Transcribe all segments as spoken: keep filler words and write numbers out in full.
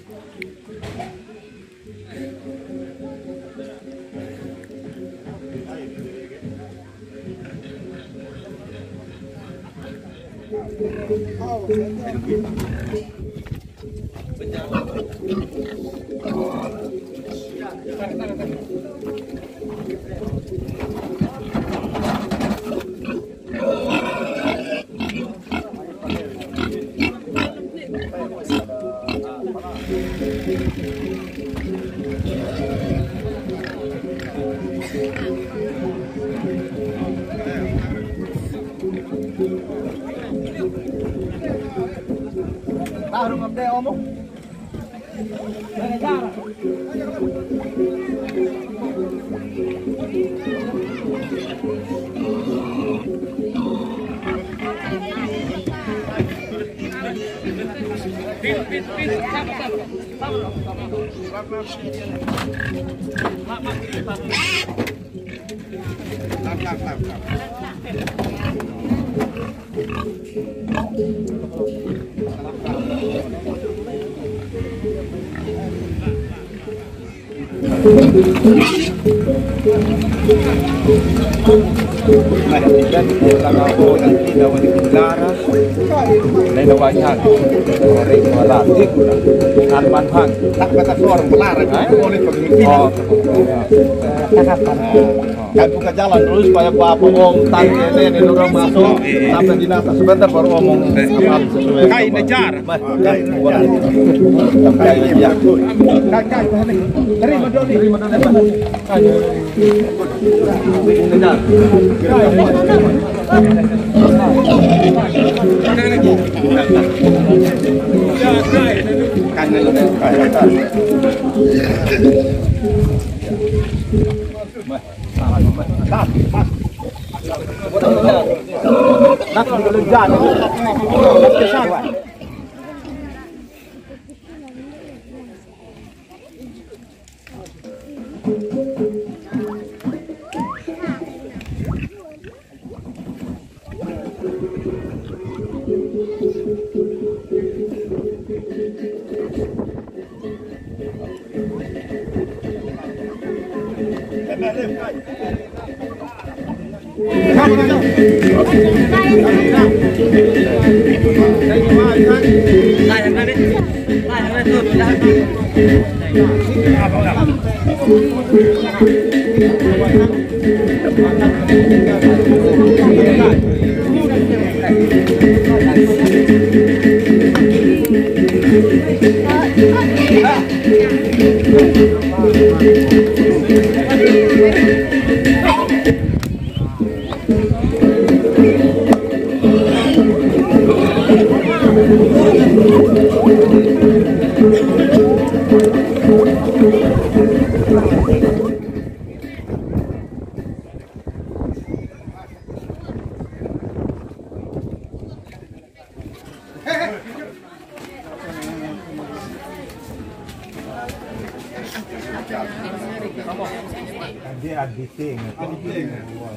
Taruh ngombe omong. Cara. Pit pit pit sama sama. Sama. Mak mak kita. Lap lap lap. Dan kalau nanti dapat dikudara, lain wajah orang melatih, arman hang, tak kata seorang pelarang, boleh pemimpin. Kan buka jalan dulu supaya apa ngomong tadi ini orang masuk sampai dinasa sebentar baru ngomong apa sesuai. Kain nejar, kain boleh. Kain ya, kain kain terima dulu, terima dulu. Nejar. Dia editing, editing.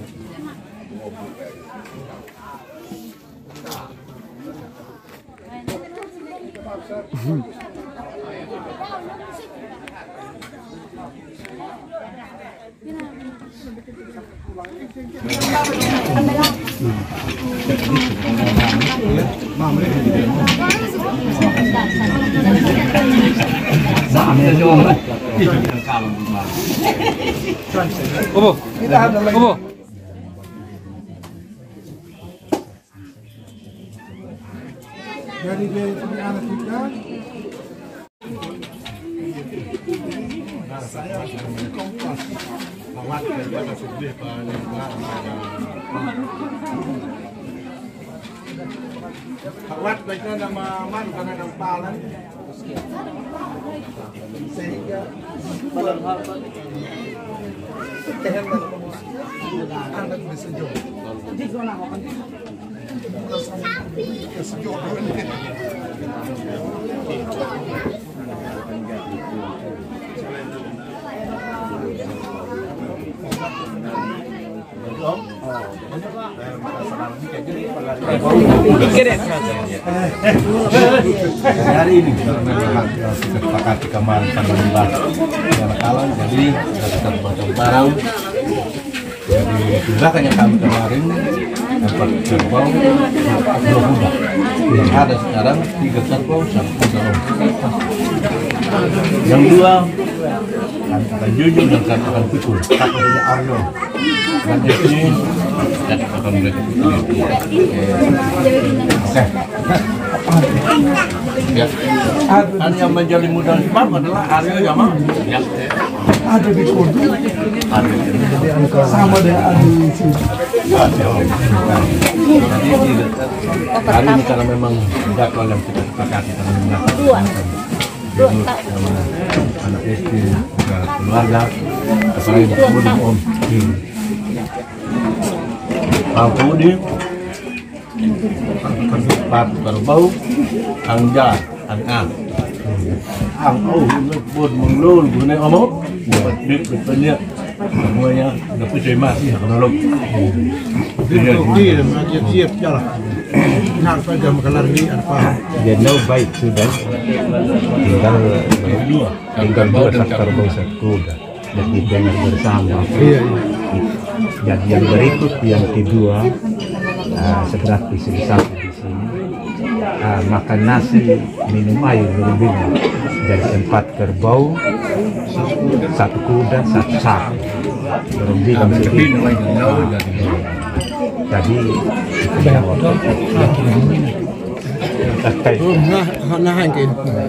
Opo, opo. Dari dari anak kita. Awat daripada sedih pada awat baiknya nama man karena nama palan sehingga pada hal tehan dan anak bersejuk di zona apa bersejuk Get it. Hari ini kita sepakati kemarin tanggal lima belas kalah, jadi kita baca barang. Jadi belakangnya kami kemarin dapat kerbau dua kuda. Yang ada sekarang tiga kerbau satu kuda. Yang dua katakan jujur dan katakan pikul. Katakan Arno. Dan ini katakan mereka pikul. Oke. Ya. Kan yang menjadi mudah sebab adalah Aryo Jama. Ya. Ada di Kodu, Ada. sama dengan ada di sini. Hari ini karena memang jadwal yang kita sepakati karena menggunakan sama anak istri, keluarga, apalagi kemudian om. Kemudian empat kerbau, angja, angah. Ang oh, buat mengelul, guna omong, buat dik betulnya semuanya dapat cema sih kalau Dia dia siap jalan. Nak saja makalar ni apa? Jadi baik sudah, tinggal dua, tinggal dua kerbau satu kuda, jadi jangan bersama. Iya iya. Dan yang berikut yang kedua, uh, seperti sebesar di sini. Uh, makan nasi, minum air berlebih dari empat kerbau, satu kuda, satu sapi. Berlebih dan segitu. Jadi Oh, nah, nah hangin.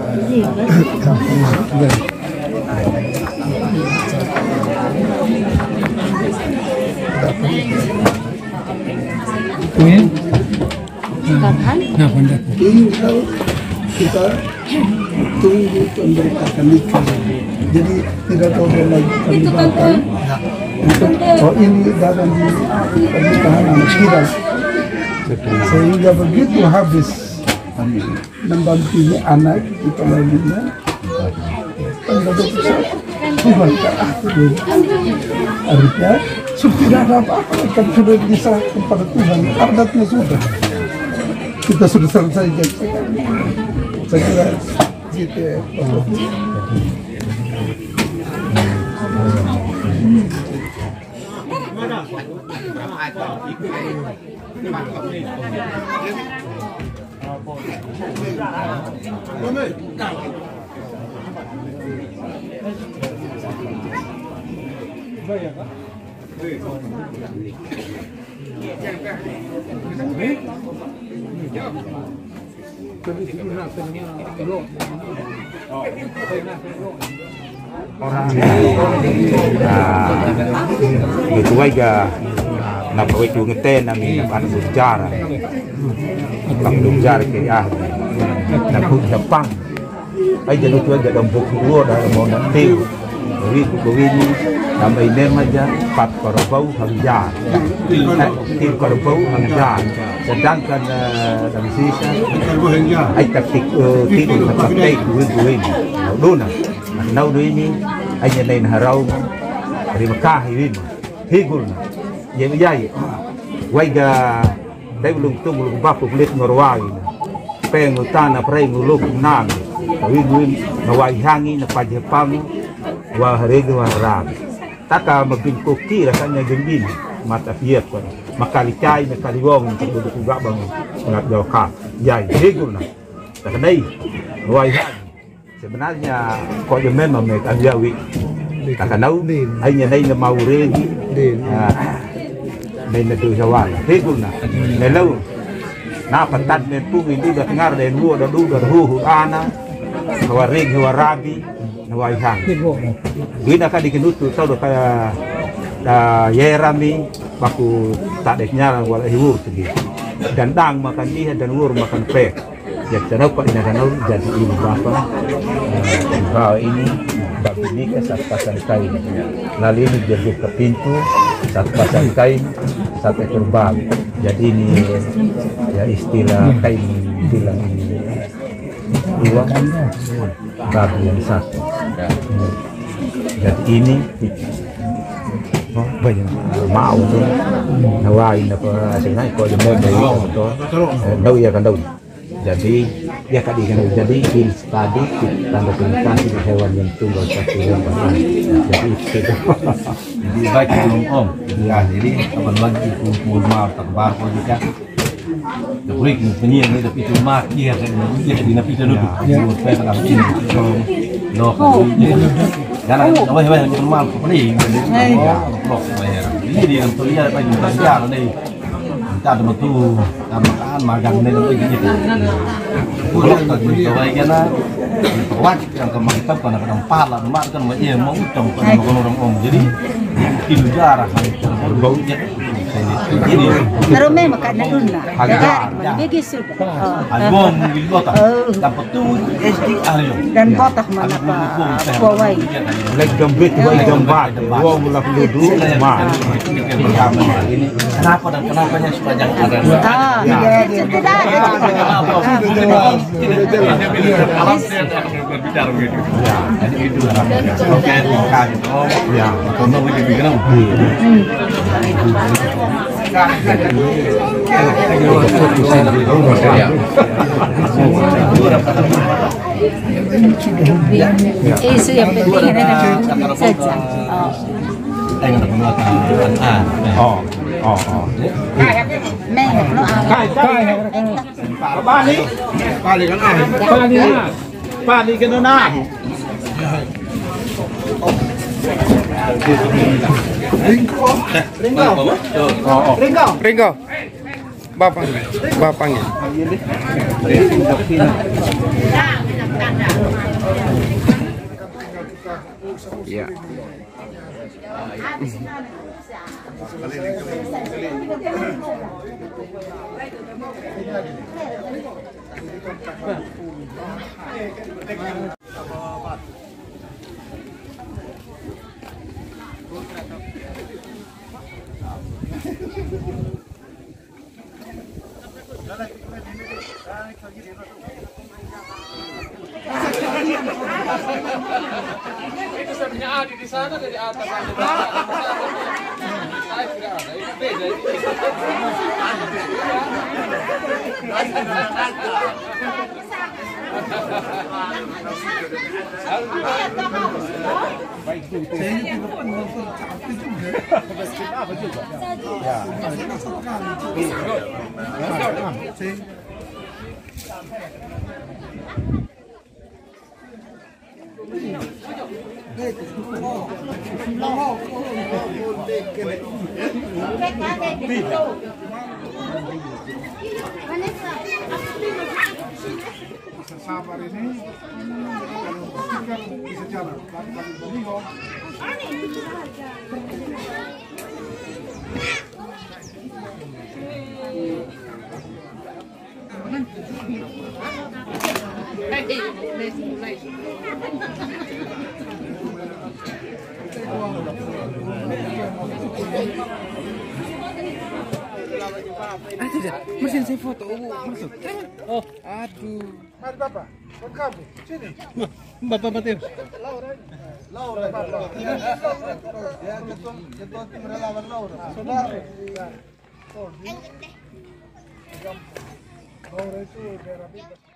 Ini nah, benda ini kalau kita tunggu pemberitakan nikah, jadi tidak tahu dia lagi pemberitakan. Oh ini dalam di pernikahan anak kita, sehingga begitu habis mendampingi anak kita lainnya, tanggal dua puluh satu Tuhan tak aku dulu. Artinya sudah ada apa-apa kan sudah diserahkan kepada Tuhan, adatnya sudah. Kita sudah selesai jadi saya kira gitu ya. orang gitu aja na bawa itu ngeten nami na pan bujara pang bujara ke ah na ku Jepang ai jadi tu aja dalam buku dua dah mau nanti beri beri ni sampai nem aja empat kerbau hamzah tim kerbau hamzah sedangkan dari sisa ai taktik tim taktik duit duit dona nau duit ni ai nyen harau dari Mekah ini higul yang jai waiga dai belum tu belum bapu kulit ngorwai peng utana prei nguluk nang win win ngawai hangi na pajepang wa harega wa rab taka magin koki rasanya gembin mata fiat kan makali cai na kaliwong untuk juga bang ngat joka jai higul na tak dai ngawai hangi sebenarnya kok je memang mereka jawi tak tahu hanya nai na mau regi nên là từ sao thế cũng là này lâu na phần tắt nên pung ini udah dengar dan lu udah du udah hu ana hawa ring hawa rabi hawa ihang gina ka dikenut tu tau kayak da yerami baku tak deknya wala hiwur segi dan dang makan ni dan wur makan pe ya terus pak ina danau jadi ibu bapa bahwa ini bagi nikah satu pasang kain lalu ini jadi ke pintu satu pasang kain satu ekor babi jadi ini ya istilah kain bilang ini dua babi yang satu jadi ini oh banyak mau tuh nawain apa sengaja kalau jemur dari itu đâu ya kan đâu Jadi ya tadi kan jadi hins tadi tanda komunikasi hewan yang tunggal satu yang banyak. Jadi itu. Jadi baik belum om. Ya, jadi kapan lagi kumpul mau tak bar ko juga. Tapi penyiar ini tapi itu mak dia kan dia di napi dulu. Ya, supaya tak habis ini. No, jangan apa apa yang mal paling. Ya, blok bayar. Ini dia yang tulia lagi belajar nih. Kita ada betul, kita makan magang nih untuk gitu. Blok tadi baik na. Kuat yang kemarin kita kan ada empat lah, mak kan macam mau ucap kan orang om. Jadi kilo darah kan bau dia. Jadi Pero may makanan nun na. Hagar. Bigis sudah. album gilota. Dapat tu S D ayo. Dan botak mana pa. Kuwai. Lagi gambit, lagi gambar, gua mulai dulu mah. Ini kenapa dan kenapanya sepanjang ada. Ah, ya, sudah. Alam saya akan berbicara begitu. Ya, jadi itu oke, kasih om. Ya, kalau mau lebih kenal. Itu yang penting na saja. Ayo nak menguatkan ah. Oh, oh, oh. May no ah. Bali. Bali kan ah. Bali na. Bali kan na. Ringko. Ringko. Oh, Ringo. Ringo. Bapak. Bapaknya. Iya. Itu sebenarnya ada di sana dari atas ada. Saya kira ada. Itu beda. Sabar ini kalau bisa jalan, kalau bingung. Ah tidak, mesin saya foto masuk. Oh, aduh. Mari Bapak, buat kamu. Sini. Bapak Batir. Laura. Laura. Ya, ketua ketua tim relawan Laura. Saudara. Laura itu daerah bebas.